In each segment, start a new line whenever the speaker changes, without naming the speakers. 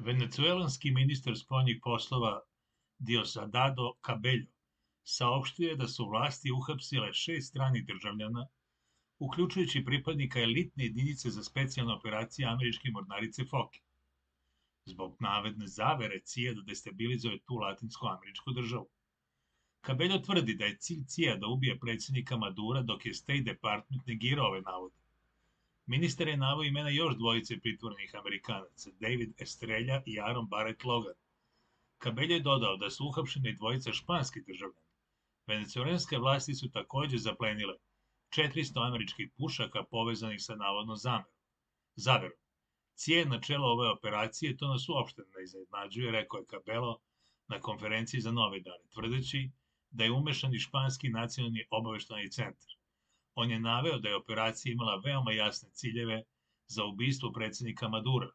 Venecuelanski ministar spoljnih poslova Diosdado Cabello saopštio je da su vlasti uhapsile 6 stranih državljana, uključujući pripadnika elitne jedinice za specijalne operacije američke mornarice Foke, zbog navodne zavere CIA da destabilizuje tu latinsko-američku državu. Cabello tvrdi da je cilj CIA da ubije predsjednika Madura, dok je State Department negirao ove navode. Ministar je naveo imena još dvojice pritvorenih Amerikanaca, David Estrella i Aaron Barrett Logan. Cabello je dodao da su uhapšeni dvojica španskih državljana. Venecuelanske vlasti su takođe zaplenile 400 američkih pušaka povezanih sa navodnom zaverom. CIA na čelo ove operacije to nas uopšte ne iznenađuje, rekao je Cabello na konferenciji za novinare, tvrdeći da je umešan i španski nacionalni obaveštajni centar. On je naveo da je operacija imala veoma jasne ciljeve za ubistvo predsjednika Madura.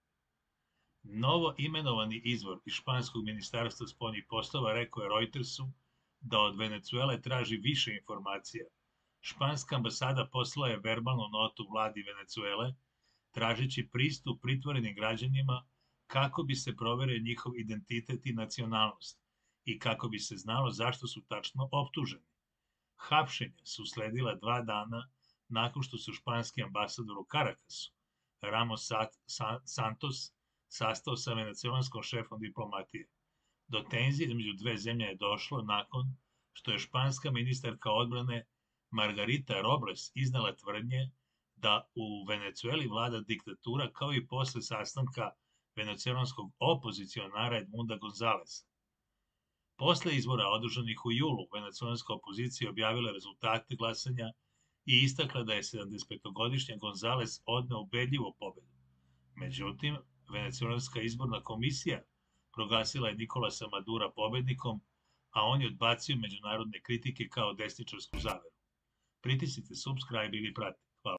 Novo imenovani izvor iz španskog ministarstva spoljnih poslova rekao je Reutersu da od Venecuele traži više informacija. Španska ambasada poslala je verbalnu notu vladi Venecuele, tražeći pristup pritvorenim građanima kako bi se proverio njihov identitet i nacionalnost i kako bi se znalo zašto su tačno optuženi. Hapšenja su sledila 2 dana nakon što su španski ambasador u Carakasu, Ramos Santos, sastao sa venecuelanskom šefom diplomatije. Do tenzije između dve zemlje je došlo nakon što je španska ministarka odbrane Margarita Robles iznala tvrdnje da u Venecueli vlada diktatura, kao i posle sastanka venecuelanskog opozicionara Edmunda Gonzalesa. Posle izbora održanih u julu, venecuelanska opozicija objavila rezultate glasanja i istakla da je 75-godišnji Gonzales odneo ubedljivu pobedu. Međutim, Venecuelanska izborna komisija proglasila je Nikolasa Madura pobednikom, a on je odbacio međunarodne kritike kao desničarsku zaveru. Pritisnite subscribe ili pratite.